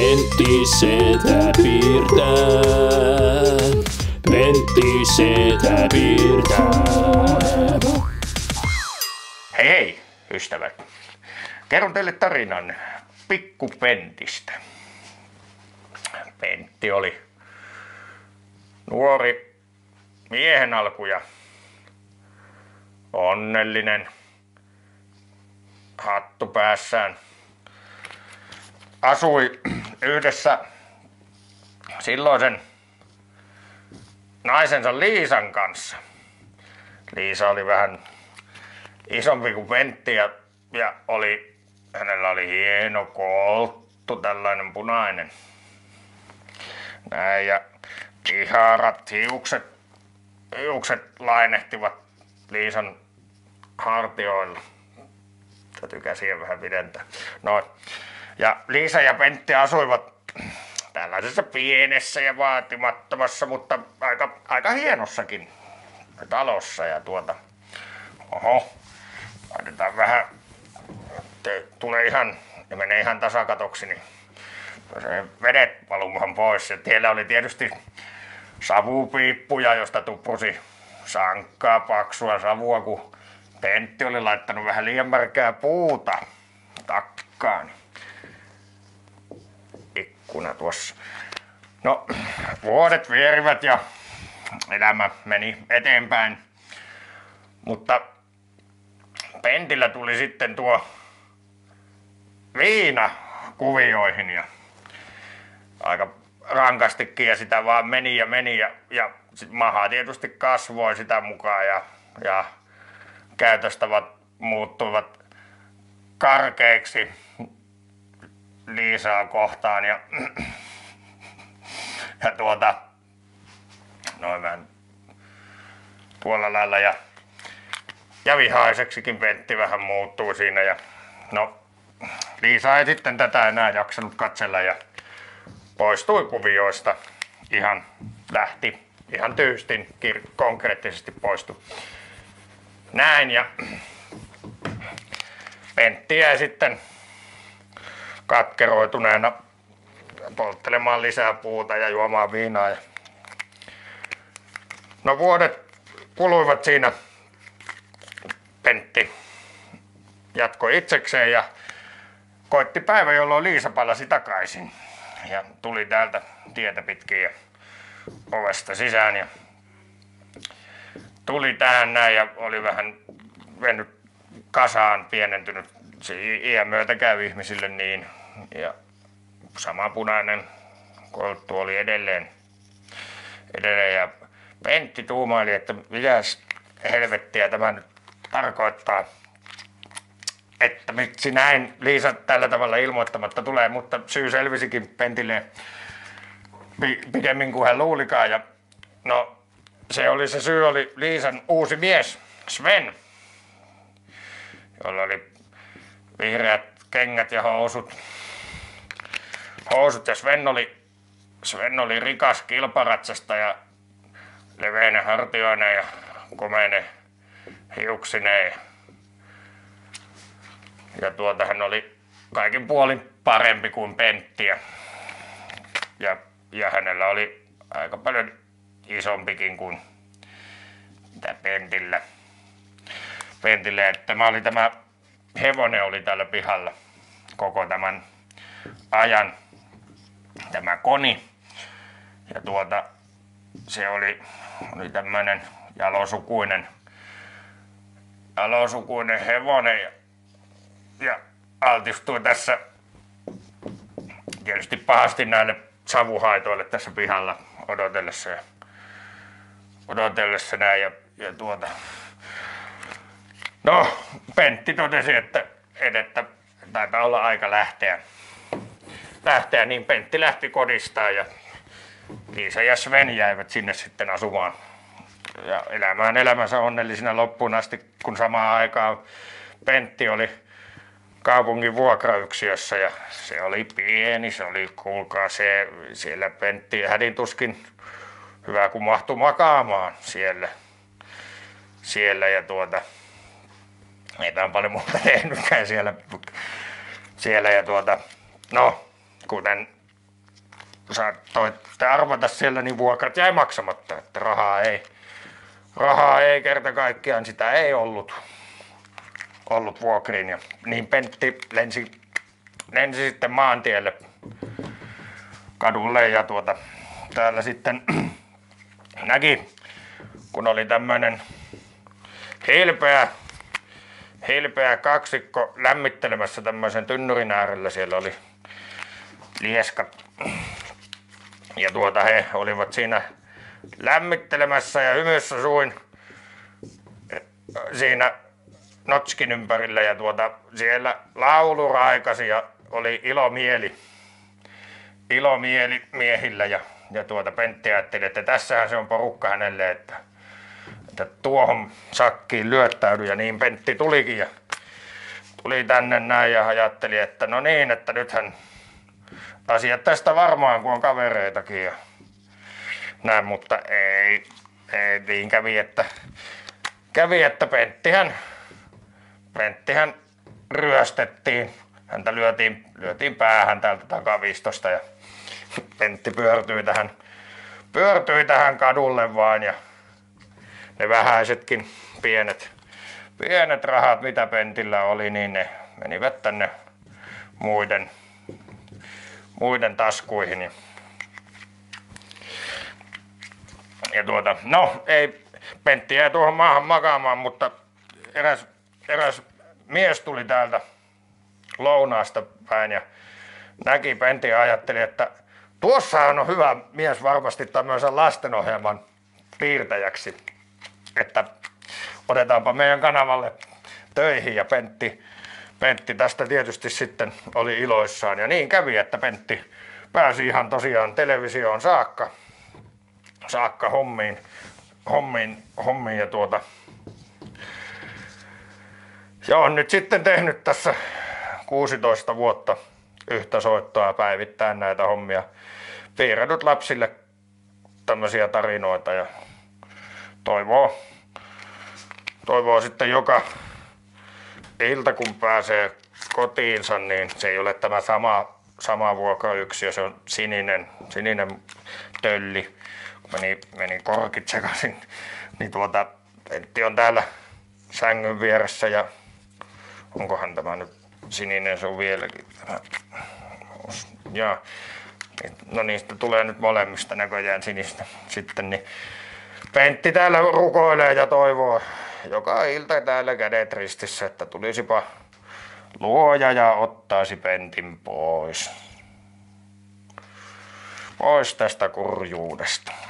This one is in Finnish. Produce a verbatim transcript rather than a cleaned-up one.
Pentti setä piirtää. Pentti setä piirtää. Hei hei, ystävät. Kerron teille tarinan Pikku Pentistä. Pentti oli nuori miehen alku ja onnellinen, hattu päässään. Asui yhdessä silloisen naisensa Liisan kanssa. Liisa oli vähän isompi kuin Pentti ja, ja oli, hänellä oli hieno kolttu, tällainen punainen. Näin, ja iharat hiukset, hiukset lainehtivat Liisan hartioilla. Täytyy käsiä vähän pidentää. Noin. Ja Liisa ja Pentti asuivat tällaisessa pienessä ja vaatimattomassa, mutta aika, aika hienossakin talossa. Ja tuota, oho, laitetaan vähän, te, tulee ihan, ja menee ihan tasakatoksi, niin se vedet valumaan pois. Ja siellä oli tietysti savupiippuja, josta tuprusi sankkaa, paksua savua, kun Pentti oli laittanut vähän liian märkää puuta takkaan. Ikkuna tuossa. No, vuodet vierivät ja elämä meni eteenpäin. Mutta Pentillä tuli sitten tuo viina kuvioihin ja aika rankastikin ja sitä vaan meni ja meni ja, ja sit maha tietysti kasvoi sitä mukaan ja, ja käytöstavat muuttuivat karkeiksi Liisaa kohtaan ja, ja tuota noin vähän tuolla lailla ja, ja vihaiseksikin Pentti vähän muuttui siinä ja no Liisa ei sitten tätä enää jaksanut katsella ja poistui kuvioista, ihan lähti, ihan tyystin, konkreettisesti poistui. Näin ja Pentti jäi sitten katkeroituneena polttelemaan lisää puuta ja juomaan viinaa. Ja no vuodet kuluivat siinä. Pentti jatkoi itsekseen ja koitti päivä, jolloin Liisa palasi takaisin. Ja tuli täältä tietä pitkin ja ovesta sisään ja tuli tähän näin ja oli vähän mennyt kasaan, pienentynyt. Se iän myötä käy ihmisille niin. Ja sama punainen kolttu oli edelleen. edelleen. Ja Pentti tuumaili, että mitäs helvettiä tämä nyt tarkoittaa. Että miksi näin Liisa tällä tavalla ilmoittamatta tulee, mutta syy selvisikin Pentille pidemmin kuin hän luulikaan. Ja no, se oli se syy oli Liisan uusi mies, Sven, jolla oli vihreät kengät ja housut. Housut ja Sven oli, Sven oli rikas kilparatsastaja, leveinen hartioinen ja komeinen hiuksineen. Ja tuota hän oli kaikin puolin parempi kuin Pentti ja, ja, ja hänellä oli aika paljon isompikin kuin mitä Pentillä. Pentille, että tämä oli tämä hevonen oli täällä pihalla koko tämän ajan, tämä koni. Ja tuota, se oli, oli tämmöinen jalosukuinen, jalosukuinen hevonen ja, ja altistui tässä tietysti pahasti näille savuhaitoille tässä pihalla odotellessa ja odotellessa näin ja, ja tuota. No, Pentti totesi, että edettä taitaa olla aika lähteä. lähteä, niin Pentti lähti kodistaan ja Liisa ja Sven jäivät sinne sitten asumaan ja elämään elämänsä onnellisina loppuun asti, kun samaan aikaan Pentti oli kaupungin vuokrayksiössä ja se oli pieni, se oli, kuulkaa se, siellä Pentti hädintuskin hyvä kun mahtui makaamaan siellä, siellä ja tuota, ei tämän paljon muuta tehnytkään siellä, siellä ja tuota, no, kuten saattoitte arvata siellä, niin vuokrat jäi maksamatta, että rahaa ei, rahaa ei kerta kaikkiaan, sitä ei ollut, ollut vuokriin. Ja niin Pentti lensi, lensi sitten maantielle kadulle ja tuota, täällä sitten näki, kun oli tämmöinen hilpeä, hilpeä kaksikko lämmittelemässä tämmöisen tynnyrin äärellä. Siellä oli lieskat ja tuota he olivat siinä lämmittelemässä ja hymyssä suin siinä notskin ympärillä ja tuota siellä laulu raikasi ja oli ilomieli, ilomieli miehillä ja, ja tuota Pentti ajatteli, että tässähän se on porukka hänelle, että, että tuohon sakkiin lyöttäydy ja niin Pentti tulikin ja tuli tänne näin ja ajatteli, että no niin, että nythän asiat tästä varmaan, kun on kavereitakin ja näin, mutta ei, ei niin kävi, että, kävi, että Penttihän, Penttihän ryöstettiin. Häntä lyötiin, lyötiin päähän täältä takavistosta ja Pentti pyörtyi tähän, pyörtyi tähän kadulle vaan ja ne vähäisetkin pienet, pienet rahat, mitä Pentillä oli, niin ne menivät tänne muiden muiden taskuihin. Ja, ja tuota, no ei, Pentti jäi tuohon maahan makaamaan, mutta eräs, eräs mies tuli täältä lounaasta päin ja näki Pentin ja ajatteli, että tuossahan on hyvä mies varmasti tämmöisen lastenohjelman piirtäjäksi, että otetaanpa meidän kanavalle töihin ja Pentti Pentti tästä tietysti sitten oli iloissaan ja niin kävi, että Pentti pääsi ihan tosiaan televisioon saakka, saakka hommiin, hommiin, hommiin ja tuota ja on nyt sitten tehnyt tässä kuusitoista vuotta yhtä soittoa päivittäin näitä hommia, piirränyt lapsille tämmöisiä tarinoita ja toivoo, toivoo sitten joka ilta kun pääsee kotiinsa, niin se ei ole tämä sama, sama vuokrayksiö, se on sininen, sininen tölli, kun meni, meni korkit sekaisin, niin tuota, Pentti on täällä sängyn vieressä ja onkohan tämä nyt sininen, se on vieläkin tämä, ja, no niistä tulee nyt molemmista näköjään sinistä sitten, niin Pentti täällä rukoilee ja toivoo joka ilta täällä kädet ristissä, että tulisipa luoja ja ottaisi Pentin pois. Pois tästä kurjuudesta.